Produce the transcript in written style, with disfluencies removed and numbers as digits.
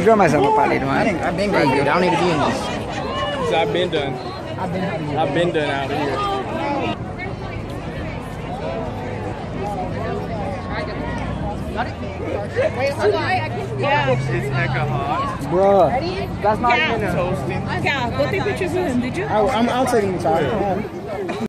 Draw myself a palette, man. I've been good. I don't need to be in this. So I've been done. I've been done out here. Wait, hold on. Yeah. It's hecka hot. Bruh, that's not even Toasting. Yeah, go take pictures with him, did you? I'll take him.